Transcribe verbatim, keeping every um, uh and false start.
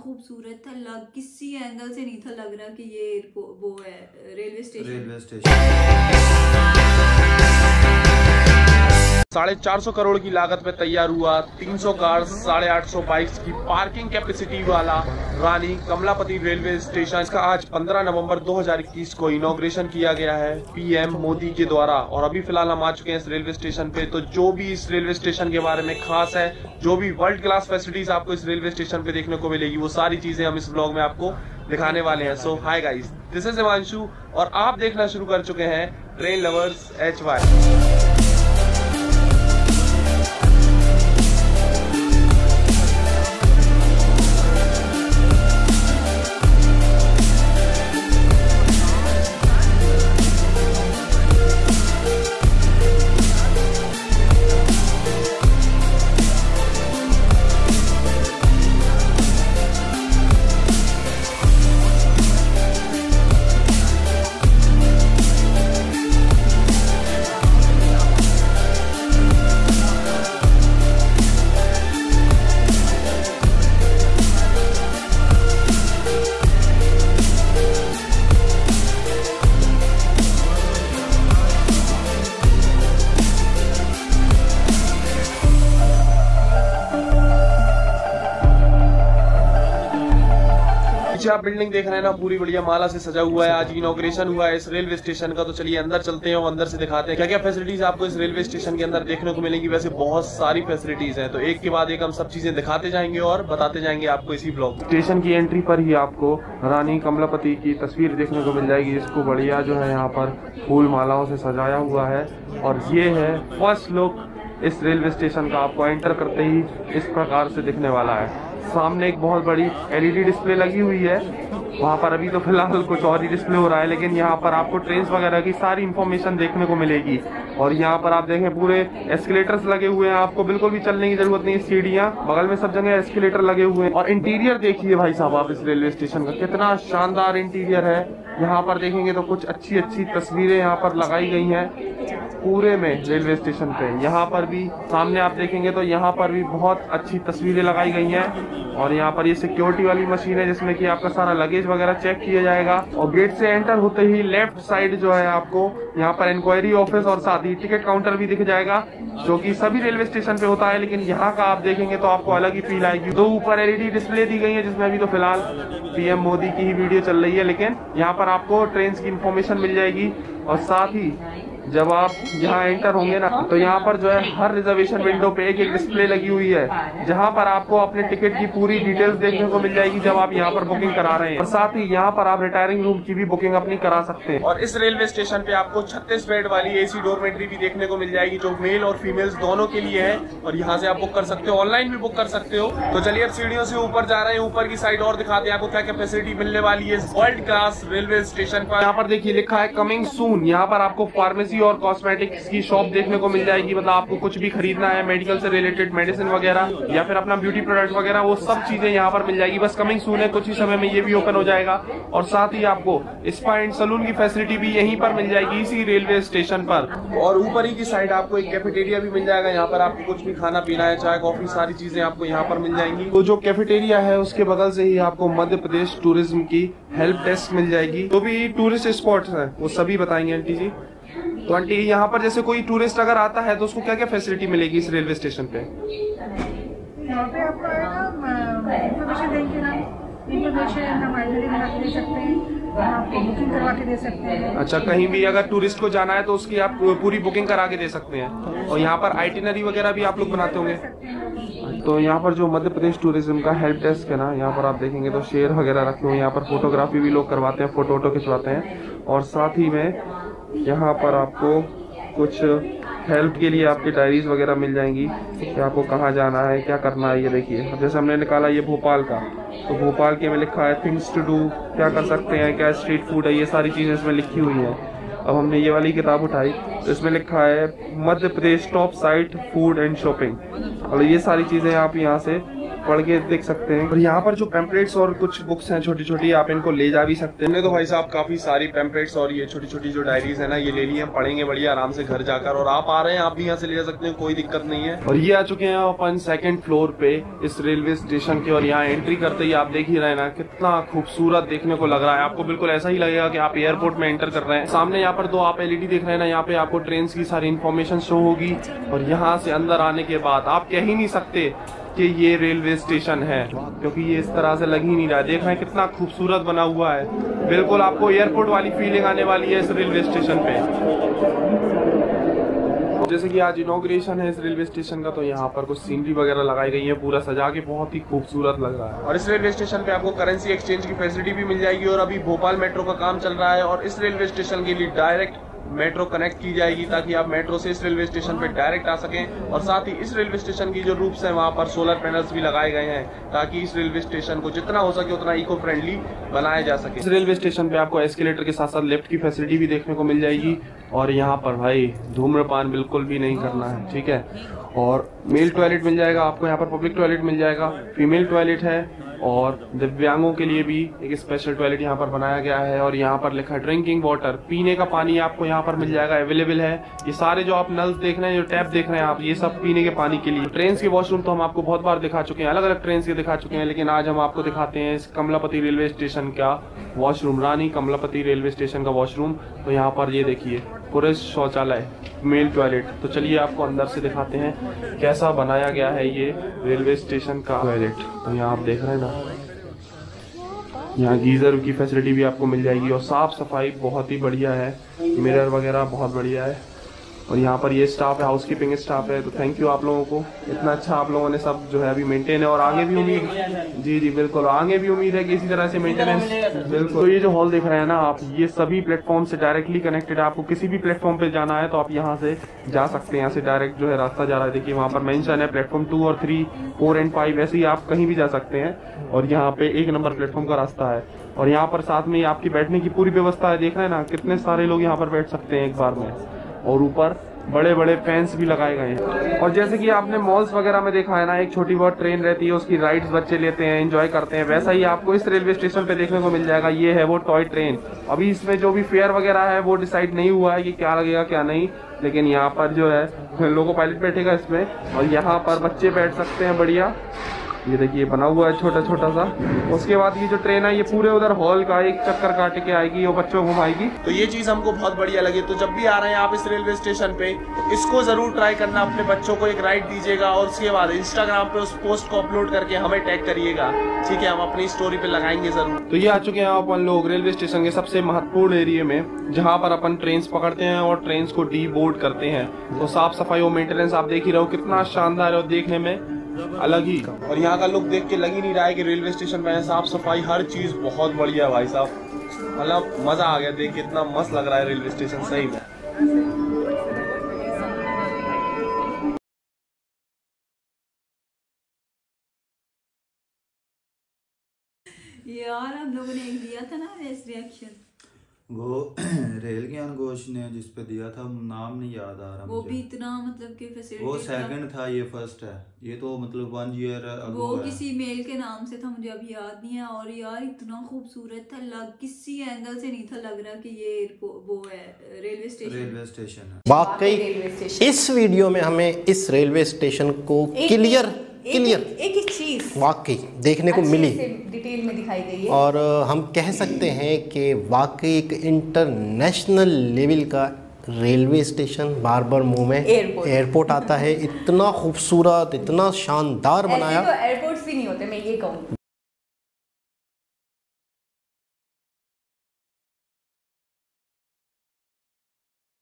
खूबसूरत था, लग किसी एंगल से नहीं था लग रहा कि ये वो है रेलवे स्टेशन। रेलवे स्टेशन साढ़े चार सौ करोड़ की लागत में तैयार हुआ तीन सौ कार्स, साढ़े आठ सौ बाइक्स की पार्किंग कैपेसिटी वाला रानी कमलापति रेलवे स्टेशन। इसका आज पंद्रह नवंबर दो हज़ार इक्कीस को इनॉग्रेशन किया गया है पीएम मोदी के द्वारा। और अभी फिलहाल हम आ चुके हैं इस रेलवे स्टेशन पे। तो जो भी इस रेलवे स्टेशन के बारे में खास है, जो भी वर्ल्ड क्लास फैसिलिटीज आपको इस रेलवे स्टेशन पे देखने को मिलेगी, वो सारी चीजें हम इस ब्लॉग में आपको दिखाने वाले हैं। So hi guys, this is Himanshu और आप देखना शुरू कर चुके हैं ट्रेन लवर्स एच वाई। आप बिल्डिंग देख रहे हैं ना, पूरी बढ़िया माला से सजा हुआ है। आज इनॉग्रेशन हुआ है इस रेलवे स्टेशन का। तो चलिए अंदर चलते हैं और अंदर से दिखाते हैं क्या क्या फैसिलिटीज आपको इस रेलवे स्टेशन के अंदर देखने को मिलेंगी। वैसे बहुत सारी फैसिलिटीज हैं, तो एक के बाद एक हम सब चीजें दिखाते जाएंगे और बताते जाएंगे आपको इसी ब्लॉग। स्टेशन की एंट्री पर ही आपको रानी कमलापति की तस्वीर देखने को मिल जाएगी, जिसको बढ़िया जो है यहाँ पर फूल मालाओं से सजाया हुआ है। और ये है फर्स्ट लुक इस रेलवे स्टेशन का। आपको एंटर करते ही इस प्रकार से दिखने वाला है। सामने एक बहुत बड़ी एलईडी डिस्प्ले लगी हुई है। वहाँ पर अभी तो फिलहाल कुछ और ही डिस्प्ले हो रहा है, लेकिन यहाँ पर आपको ट्रेन वगैरह की सारी इन्फॉर्मेशन देखने को मिलेगी। और यहाँ पर आप देखें पूरे एस्केलेटर्स लगे हुए हैं, आपको बिल्कुल भी चलने की जरूरत नहीं है। सीढ़ियाँ बगल में सब जगह एस्केलेटर लगे हुए हैं। और इंटीरियर देखिए भाई साहब आप इस रेलवे स्टेशन का, कितना शानदार इंटीरियर है। यहाँ पर देखेंगे तो कुछ अच्छी अच्छी तस्वीरें यहाँ पर लगाई गई हैं पूरे में रेलवे स्टेशन पे। यहाँ पर भी सामने आप देखेंगे तो यहाँ पर भी बहुत अच्छी तस्वीरें लगाई गई हैं। और यहाँ पर ये सिक्योरिटी वाली मशीन है, जिसमें कि आपका सारा लगेज वगैरह चेक किया जाएगा। और गेट से एंटर होते ही लेफ्ट साइड जो है आपको यहाँ पर इंक्वायरी ऑफिस और साथ ही टिकट काउंटर भी दिख जाएगा, जो कि सभी रेलवे स्टेशन पे होता है, लेकिन यहाँ का आप देखेंगे तो आपको अलग ही फील आएगी। तो ऊपर एलईडी डिस्प्ले दी गई है, जिसमें अभी तो फिलहाल पीएम मोदी की ही वीडियो चल रही है, लेकिन यहाँ पर आपको ट्रेन की इन्फॉर्मेशन मिल जाएगी। और साथ ही जब आप यहाँ एंटर होंगे ना, तो यहाँ पर जो है हर रिजर्वेशन विंडो पे एक एक डिस्प्ले लगी हुई है, जहाँ पर आपको अपने टिकट की पूरी डिटेल्स देखने को मिल जाएगी जब आप यहाँ पर बुकिंग करा रहे हैं। और साथ ही यहाँ पर आप रिटायरिंग रूम की भी बुकिंग अपनी करा सकते हैं। और इस रेलवे स्टेशन पे आपको छत्तीस बेड वाली एसी डोरमेट्री भी देखने को मिल जाएगी, जो मेल और फीमेल्स दोनों के लिए है। और यहाँ से आप बुक कर सकते हो, ऑनलाइन भी बुक कर सकते हो। तो चलिए अब सीढ़ियों से ऊपर जा रहे हैं, ऊपर की साइड और दिखाते हैं आपको क्या क्या फैसिलिटी मिलने वाली है वर्ल्ड क्लास रेलवे स्टेशन पर। यहाँ पर देखिए लिखा है कमिंग सून। यहाँ पर आपको फार्मेसी और कॉस्मेटिक की शॉप देखने को मिल जाएगी। मतलब आपको कुछ भी खरीदना है मेडिकल से रिलेटेड, मेडिसिन वगैरह या फिर अपना ब्यूटी प्रोडक्ट वगैरह, वो सब चीजें यहाँ पर मिल जाएगी। बस कमिंग सून है, कुछ ही समय में ये भी ओपन हो जाएगा। और साथ ही आपको स्पा एंड सलून की फैसिलिटी भी यहीं पर मिल जाएगी इसी रेलवे स्टेशन पर। और ऊपर ही की साइड आपको एक कैफेटेरिया भी मिल जाएगा। यहाँ पर आपको कुछ भी खाना पीना है, चाय कॉफी, सारी चीजें आपको यहाँ पर मिल जाएंगी। तो जो कैफेटेरिया है उसके बगल से ही आपको मध्य प्रदेश टूरिज्म की हेल्प डेस्क मिल जाएगी। जो भी टूरिस्ट स्पॉट्स है वो सभी बताएंगे आंटी जी। तो आंटी यहाँ पर जैसे कोई टूरिस्ट अगर आता है तो उसको क्या क्या फैसिलिटी मिलेगी इस रेलवे स्टेशन पे? यहाँ पे आपको इन्फॉर्मेशन देंगे ना, इन्फॉर्मेशन हम आइटनरी बना के दे सकते हैं, आपको बुकिंग करवा के दे सकते हैं। अच्छा, कहीं भी अगर टूरिस्ट को जाना है तो उसकी आप पूरी बुकिंग करा के दे सकते हैं। और यहाँ पर आइटनरी वगैरह भी आप लोग बनाते होंगे। तो यहाँ पर जो मध्य प्रदेश टूरिज्म का हेल्प डेस्क है ना, यहाँ पर आप देखेंगे तो शेयर वगैरह रखे हुए हैं। यहाँ पर फोटोग्राफी भी लोग करवाते हैं, फोटो वोटो खिंचवाते हैं। और साथ ही में यहाँ पर आपको कुछ हेल्प के लिए आपकी डायरीज वगैरह मिल जाएंगी कि आपको कहाँ जाना है, क्या करना है। ये देखिए, अब जैसे हमने निकाला ये भोपाल का, तो भोपाल के में लिखा है थिंग्स टू डू, क्या कर सकते हैं, क्या स्ट्रीट फूड है, ये सारी चीज़ें इसमें लिखी हुई हैं। अब हमने ये वाली किताब उठाई तो इसमें लिखा है Madhya Pradesh top sight food and shopping. और ये सारी चीज़ें आप यहाँ से पढ़ के देख सकते हैं। और यहाँ पर जो पैम्पलेट्स और कुछ बुक्स हैं छोटी छोटी, आप इनको ले जा भी सकते हैं। हमने तो भाई साहब काफी सारी पैम्पलेट्स और ये छोटी छोटी जो डायरीज है ना, ये ले ली है, पढ़ेंगे बढ़िया आराम से घर जाकर। और आप आ रहे हैं, आप भी यहाँ से ले जा सकते हैं, कोई दिक्कत नहीं है। और ये आ चुके हैं अपन सेकंड फ्लोर पे इस रेलवे स्टेशन के। और यहाँ एंट्री करते ही आप देख ही रहे हैं ना, कितना खूबसूरत देखने को लग रहा है। आपको बिल्कुल ऐसा ही लगेगा कि आप एयरपोर्ट में एंटर कर रहे हैं। सामने यहाँ पर दो आप एलईडी देख रहे हैं ना, यहाँ पे आपको ट्रेन की सारी इन्फॉर्मेशन शो होगी। और यहाँ से अंदर आने के बाद आप कह ही नहीं सकते कि ये रेलवे स्टेशन है, क्योंकि ये इस तरह से लग ही नहीं रहा है। देख रहे हैं कितना खूबसूरत बना हुआ है, बिल्कुल आपको एयरपोर्ट वाली फीलिंग आने वाली है इस रेलवे स्टेशन पे। जैसे कि आज इनॉग्रेशन है इस रेलवे स्टेशन का, तो यहाँ पर कुछ सीनरी वगैरह लगाई गई है, पूरा सजा के बहुत ही खूबसूरत लग रहा है। और इस रेलवे स्टेशन पे आपको करेंसी एक्सचेंज की फैसिलिटी भी मिल जाएगी। और अभी भोपाल मेट्रो का काम चल रहा है और इस रेलवे स्टेशन के लिए डायरेक्ट मेट्रो कनेक्ट की जाएगी, ताकि आप मेट्रो से इस रेलवे स्टेशन पे डायरेक्ट आ सकें। और साथ ही इस रेलवे स्टेशन की जो रूफ्स हैं वहाँ पर सोलर पैनल्स भी लगाए गए हैं, ताकि इस रेलवे स्टेशन को जितना हो सके उतना इको फ्रेंडली बनाया जा सके। इस रेलवे स्टेशन पे आपको एस्केलेटर के साथ साथ लिफ्ट की फैसिलिटी भी देखने को मिल जाएगी। और यहाँ पर भाई धूम्रपान बिल्कुल भी नहीं करना है, ठीक है। और मेल टॉयलेट मिल जाएगा आपको, यहाँ पर पब्लिक टॉयलेट मिल जाएगा, फीमेल टॉयलेट है। और दिव्यांगों के लिए भी एक स्पेशल टॉयलेट यहाँ पर बनाया गया है। और यहाँ पर लिखा है ड्रिंकिंग वाटर, पीने का पानी आपको यहाँ पर मिल जाएगा, अवेलेबल है। ये सारे जो आप नल्स देख रहे हैं, जो टैप देख रहे हैं आप, ये सब पीने के पानी के लिए। ट्रेन के वॉशरूम तो हम आपको बहुत बार दिखा चुके हैं, अलग अलग ट्रेन के दिखा चुके हैं, लेकिन आज हम आपको दिखाते हैं इस कमलापति रेलवे स्टेशन का washroom, Rani Kamlapati railway station का वॉशरूम। तो यहाँ पर ये देखिए पुरुष शौचालय, मेल टॉयलेट। तो चलिए आपको अंदर से दिखाते हैं कैसा बनाया गया है ये रेलवे स्टेशन का टॉयलेट। तो यहाँ आप देख रहे हैं ना, यहाँ गीजर की फैसिलिटी भी आपको मिल जाएगी। और साफ सफाई बहुत ही बढ़िया है, मिरर वगैरह बहुत बढ़िया है। और यहाँ पर ये स्टाफ है, हाउसकीपिंग स्टाफ है, तो थैंक यू आप लोगों को, इतना अच्छा आप लोगों ने सब जो है अभी मेंटेन है। और आगे भी उम्मीद, जी जी बिल्कुल, आगे भी उम्मीद है कि इसी तरह से मेंटेनेंस बिल्कुल। तो ये जो हॉल देख रहे हैं ना आप, ये सभी प्लेटफॉर्म से डायरेक्टली कनेक्टेड है। आपको किसी भी प्लेटफॉर्म पे जाना है तो आप यहाँ से जा सकते हैं, यहाँ से डायरेक्ट जो है रास्ता जा रहा है। देखिए वहाँ पर मेंशन है प्लेटफॉर्म टू और थ्री, फोर एंड फाइव, ऐसे ही आप कहीं भी जा सकते हैं। और यहाँ पे एक नंबर प्लेटफॉर्म का रास्ता है। और यहाँ पर साथ में आपकी बैठने की पूरी व्यवस्था है, देख रहे हैं ना कितने सारे लोग यहाँ पर बैठ सकते हैं एक बार में। और ऊपर बड़े बड़े फैंस भी लगाए गए हैं। और जैसे कि आपने मॉल्स वगैरह में देखा है ना, एक छोटी बहुत ट्रेन रहती है, उसकी राइड्स बच्चे लेते हैं, एंजॉय करते हैं, वैसा ही आपको इस रेलवे स्टेशन पे देखने को मिल जाएगा। ये है वो टॉय ट्रेन। अभी इसमें जो भी फेयर वगैरह है वो डिसाइड नहीं हुआ है कि क्या लगेगा क्या नहीं, लेकिन यहाँ पर जो है लोको पायलट बैठेगा इसमें। और यहाँ पर बच्चे बैठ सकते हैं बढ़िया, ये देखिए बना हुआ है छोटा छोटा सा। उसके बाद ये जो ट्रेन है ये पूरे उधर हॉल का एक चक्कर काट के आएगी, वो बच्चों को घुमाएगी। तो ये चीज हमको बहुत बढ़िया लगी। तो जब भी आ रहे हैं आप इस रेलवे स्टेशन पे, तो इसको जरूर ट्राई करना, अपने बच्चों को एक राइड दीजिएगा। और उसके बाद इंस्टाग्राम पे उस पोस्ट को अपलोड करके हमें टैग करिएगा, ठीक है, हम अपनी स्टोरी पे लगाएंगे जरूर। तो ये आ चुके हैं अपन लोग रेलवे स्टेशन के सबसे महत्वपूर्ण एरिया में, जहाँ पर अपन ट्रेन पकड़ते हैं और ट्रेन को डी बोर्ड करते हैं। तो साफ सफाई और मेंटेनेंस आप देख ही रहे हो, कितना शानदार है और देखने में अलग ही। और यहाँ का लुक देख के लग ही नहीं रहा है कि रेलवे स्टेशन पे है। साफ सफाई हर चीज बहुत बढ़िया भाई साहब, मतलब मजा आ गया देख के, इतना मस्त लग रहा है रेलवे स्टेशन सही में। यार हम लोगों ने एक दिया था ना इस रिएक्शन, वो रेल ज्ञान घोष ने जिस पे दिया था, नाम नहीं याद आ रहा वो मुझे। भी इतना मतलब कि फैसिलिटी, वो सेकंड था, ये फर्स्ट है। ये तो मतलब वन ईयर वो किसी मेल के नाम से था, मुझे अभी याद नहीं है। और यार इतना खूबसूरत था, लग किसी एंगल से नहीं था लग रहा कि ये वो है रेलवे स्टेशन रेलवे स्टेशन है। वाकई इस वीडियो में हमें इस रेलवे स्टेशन को क्लियर क्लियर एक एक चीज वाकई देखने को मिली, डिटेल में दिखाई गई है। और हम कह सकते हैं कि वाकई एक इंटरनेशनल लेवल का रेलवे स्टेशन बार बार मुंह में एयरपोर्ट एयरपोर्ट आता है। इतना खूबसूरत, इतना शानदार बनाया। ऐसे तो एयरपोर्ट्स भी नहीं होते, मैं ये कहूँ।